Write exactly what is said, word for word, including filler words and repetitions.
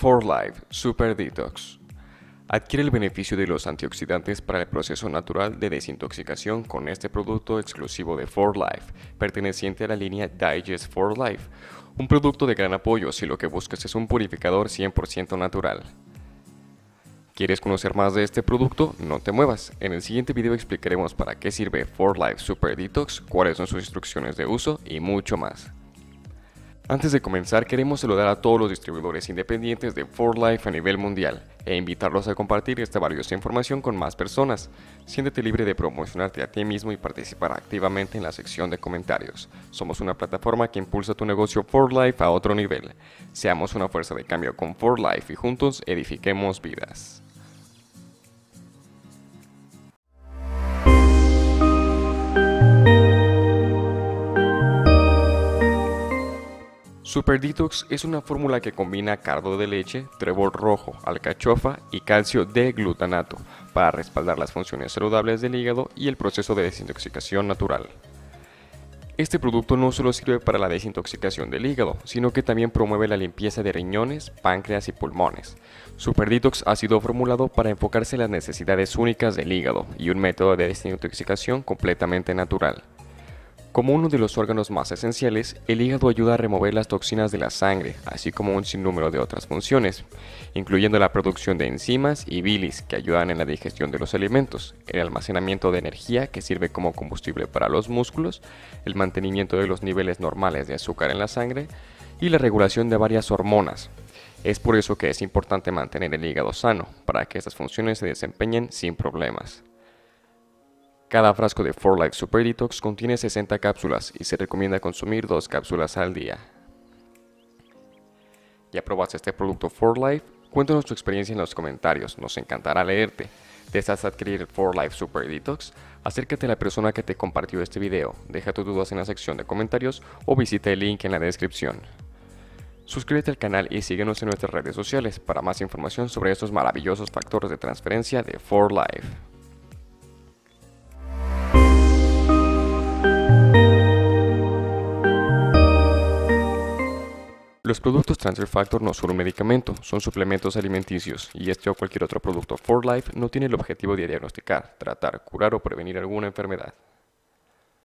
For Life Super Detox. Adquiere el beneficio de los antioxidantes para el proceso natural de desintoxicación con este producto exclusivo de For Life, perteneciente a la línea Digest For Life, un producto de gran apoyo si lo que buscas es un purificador cien por ciento natural. ¿Quieres conocer más de este producto? No te muevas. En el siguiente video explicaremos para qué sirve For Life Super Detox, cuáles son sus instrucciones de uso y mucho más. Antes de comenzar, queremos saludar a todos los distribuidores independientes de For Life a nivel mundial e invitarlos a compartir esta valiosa información con más personas. Siéntete libre de promocionarte a ti mismo y participar activamente en la sección de comentarios. Somos una plataforma que impulsa tu negocio For Life a otro nivel. Seamos una fuerza de cambio con For Life y juntos edifiquemos vidas. Super Detox es una fórmula que combina cardo de leche, trébol rojo, alcachofa y calcio de glutanato para respaldar las funciones saludables del hígado y el proceso de desintoxicación natural. Este producto no solo sirve para la desintoxicación del hígado, sino que también promueve la limpieza de riñones, páncreas y pulmones. Super Detox ha sido formulado para enfocarse en las necesidades únicas del hígado y un método de desintoxicación completamente natural. Como uno de los órganos más esenciales, el hígado ayuda a remover las toxinas de la sangre, así como un sinnúmero de otras funciones, incluyendo la producción de enzimas y bilis que ayudan en la digestión de los alimentos, el almacenamiento de energía que sirve como combustible para los músculos, el mantenimiento de los niveles normales de azúcar en la sangre y la regulación de varias hormonas. Es por eso que es importante mantener el hígado sano, para que estas funciones se desempeñen sin problemas. Cada frasco de For Life Super Detox contiene sesenta cápsulas y se recomienda consumir dos cápsulas al día. ¿Ya probaste este producto For Life? Cuéntanos tu experiencia en los comentarios, nos encantará leerte. ¿Deseas adquirir For Life Super Detox? Acércate a la persona que te compartió este video, deja tus dudas en la sección de comentarios o visita el link en la descripción. Suscríbete al canal y síguenos en nuestras redes sociales para más información sobre estos maravillosos factores de transferencia de For Life. Los productos Transfer Factor no son un medicamento, son suplementos alimenticios, y este o cualquier otro producto For Life no tiene el objetivo de diagnosticar, tratar, curar o prevenir alguna enfermedad.